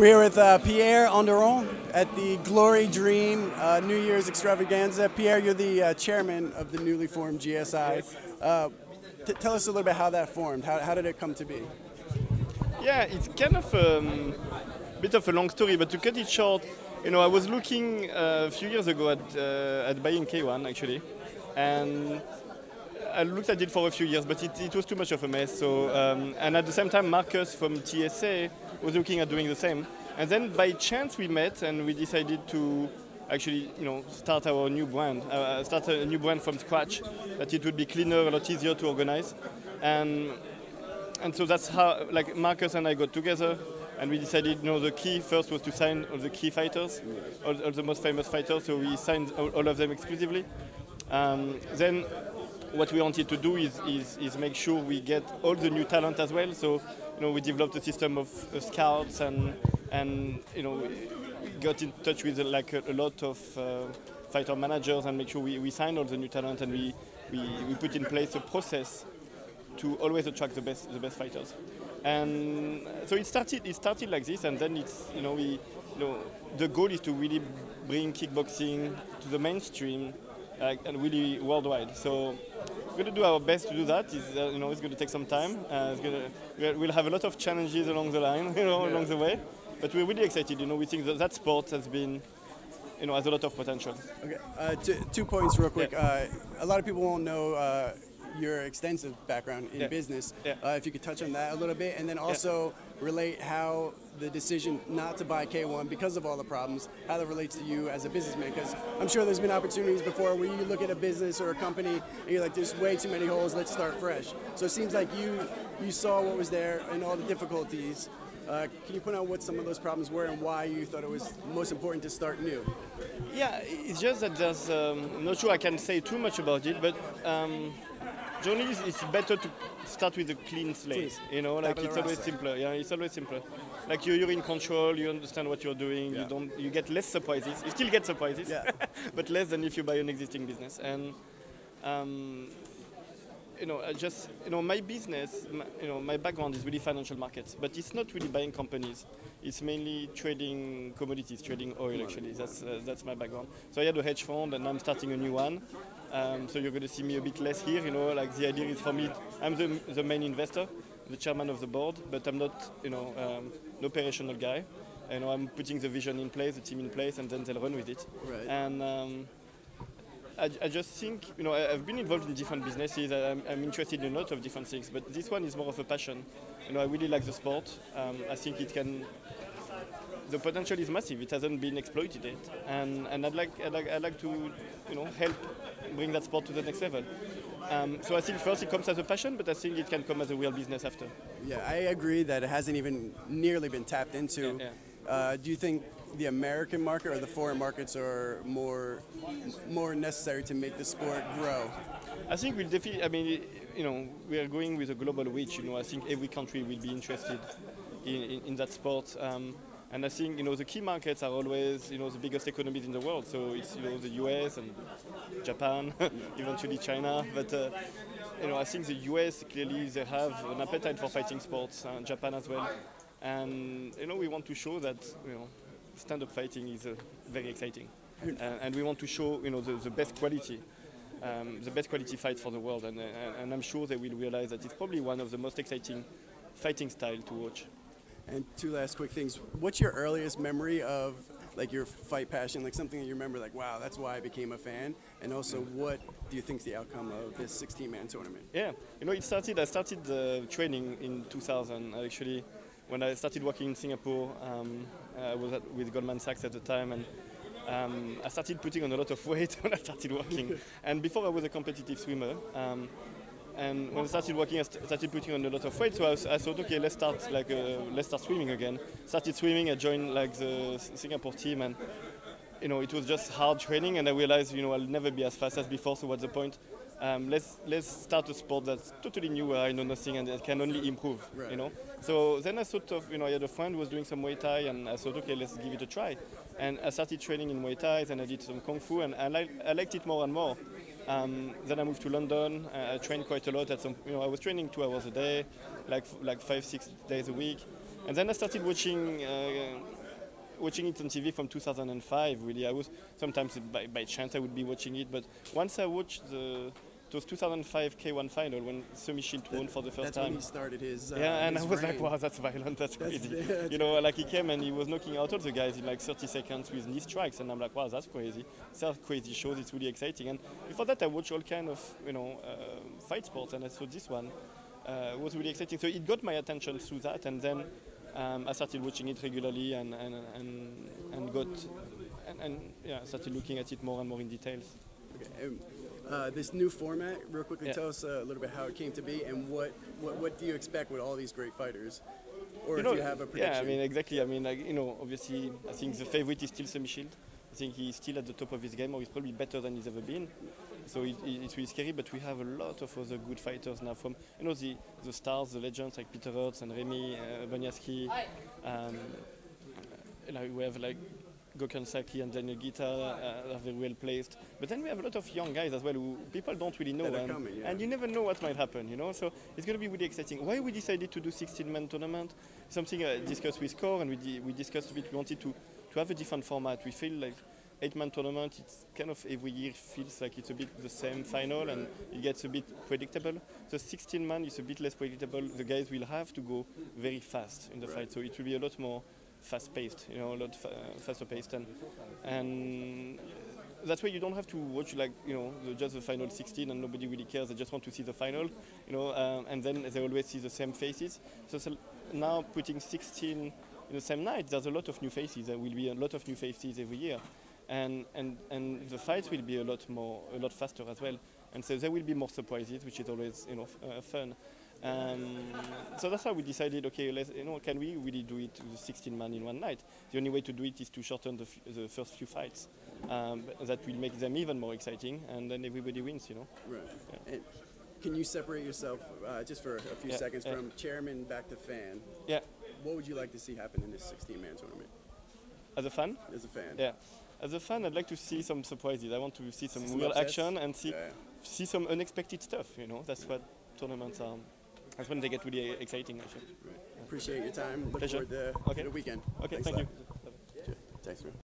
We're here with Pierre Onderon at the Glory Dream New Year's Extravaganza. Pierre, you're the chairman of the newly formed GSI. Tell us a little bit how that formed. How did it come to be? Yeah, it's kind of a bit of a long story, but to cut it short, I was looking a few years ago at buying K1 actually, and I looked at it for a few years, but it was too much of a mess. So, and at the same time, Marcus from TSA was looking at doing the same. And then by chance we met and we decided to actually, start our new brand, start a new brand from scratch, that it would be cleaner, a lot easier to organize. And so that's how, like, Marcus and I got together, and we decided, the key first was to sign all the key fighters, all the most famous fighters, so we signed all of them exclusively. Then what we wanted to do is make sure we get all the new talent as well. So, we developed a system of scouts and got in touch with a lot of fighter managers and make sure we sign all the new talent, and we put in place a process to always attract the best fighters. And so it started like this, and then the goal is to really bring kickboxing to the mainstream, and really worldwide. So we're going to do our best to do that. It's going to take some time. We'll have a lot of challenges along the line, along the way. But we're really excited. We think that sport has has a lot of potential. Okay, two points real quick. Yeah. A lot of people won't know your extensive background in business. Yeah. If you could touch on that a little bit, and then also relate how the decision not to buy K1 because of all the problems, how that relates to you as a businessman. Because I'm sure there's been opportunities before where you look at a business or a company and you're like, there's way too many holes, let's start fresh. So it seems like you saw what was there and all the difficulties. Can you point out what some of those problems were and why you thought it was most important to start new? Yeah, it's just that there's, I'm not sure I can say too much about it, but generally it's better to start with a clean slate. It's always simpler. Yeah, it's always simpler. Like you're in control, you understand what you're doing, you get less surprises. You still get surprises, but less than if you buy an existing business. And my business, my background is really financial markets, but it's not really buying companies. It's mainly trading commodities, trading oil actually. That's my background. So I had a hedge fund and I'm starting a new one. So you're going to see me a bit less here, the idea is for me, I'm the main investor, the chairman of the board, but I'm not, an operational guy. I'm putting the vision in place, the team in place, and then they'll run with it. Right. And I just think, I've been involved in different businesses. I'm interested in a lot of different things, but this one is more of a passion. I really like the sport. I think the potential is massive. It hasn't been exploited yet, and I'd like to, help bring that sport to the next level. So I think first it comes as a passion, but I think it can come as a real business after. Yeah, I agree that it hasn't even nearly been tapped into. Yeah. Do you think the American market or the foreign markets are more necessary to make the sport grow? I think we'll definitely, we are going with a global reach. I think every country will be interested in that sport. And I think, the key markets are always, the biggest economies in the world. So it's, the US and Japan, eventually China. But, I think the US, clearly, they have an appetite for fighting sports, and Japan as well. And, we want to show that, stand-up fighting is very exciting. And we want to show, the best quality. The best quality fight for the world. And I'm sure they will realize that it's probably one of the most exciting fighting style to watch. And two last quick things. What's your earliest memory of your fight passion, something that you remember wow, that's why I became a fan? And also, what do you think is the outcome of this 16-man tournament? Yeah, I started training in 2000 actually. When I started working in Singapore, I was with Goldman Sachs at the time, and I started putting on a lot of weight when I started working. And before I was a competitive swimmer. And when I started working, I started putting on a lot of weight. So I thought, okay, let's start swimming again. Started swimming. I joined the Singapore team, and it was just hard training. And I realized, I'll never be as fast as before. So what's the point? Let's start a sport that's totally new, where I know nothing and it can only improve. Right. So then I thought of, I had a friend who was doing some Muay Thai, and I thought, okay, let's give it a try. And I started training in Muay Thai, and I did some Kung Fu, and I liked it more and more. Then I moved to London. I trained quite a lot. I was training 2 hours a day, like 5-6 days a week. And then I started watching watching it on TV from 2005. Really, I was sometimes by chance I would be watching it, but once I watched those 2005 K1 final when Semi Shield won for the first That's time. when he started his Yeah, and his I was reign. like, wow, that's violent, that's crazy. that's- You know, like he came and he was knocking out all the guys in like 30 seconds with knee strikes, and I'm like, wow, that's crazy. These are crazy shows, it's really exciting. And before that, I watched all kind of, fight sports, and I saw this one was really exciting. So it got my attention through that, and then I started watching it regularly and started looking at it more and more in details. Okay. This new format, real quickly, Yeah. tell us a little bit how it came to be and what do you expect with all these great fighters? Or if you have a prediction. Yeah, I mean, exactly. I mean, obviously, I think the favorite is still Semi Shield. I think he's still at the top of his game, or he's probably better than he's ever been. So it's really scary, but we have a lot of other good fighters now from, the stars, the legends like Peter Hertz and Remy Bonyaski. We have like Gokhan Saki and Daniel Guita are very well placed. But then we have a lot of young guys as well who people don't really know. That are coming, yeah. And you never know what might happen, So it's going to be really exciting. Why we decided to do 16-man tournament, something I discussed with Core, and we discussed a bit, we wanted to have a different format. We feel like 8-man tournament, it's kind of every year feels like it's a bit the same final and it gets a bit predictable. So 16-man is a bit less predictable. The guys will have to go very fast in the fight, so it will be a lot more fast-paced, a lot faster-paced, and that's why you don't have to watch just the final 16 and nobody really cares. They just want to see the final, and then they always see the same faces. So now putting 16 in the same night, there's a lot of new faces. There will be a lot of new faces every year, and the fights will be a lot faster as well. And so there will be more surprises, which is always fun. So that's how we decided, okay, can we really do it with 16 man in one night? The only way to do it is to shorten the first few fights. That will make them even more exciting, and then everybody wins, Right. Yeah. And can you separate yourself just for a few seconds from chairman back to fan? Yeah. What would you like to see happen in this 16-man tournament? As a fan? As a fan. Yeah. As a fan, I'd like to see some surprises. I want to see some real upsets? action and see some unexpected stuff, That's what tournaments are. That's when they get really exciting, actually. Right. Appreciate your time. Look Pleasure. forward to Okay. the weekend. Okay, Thanks thank a you. lot. Thanks, man.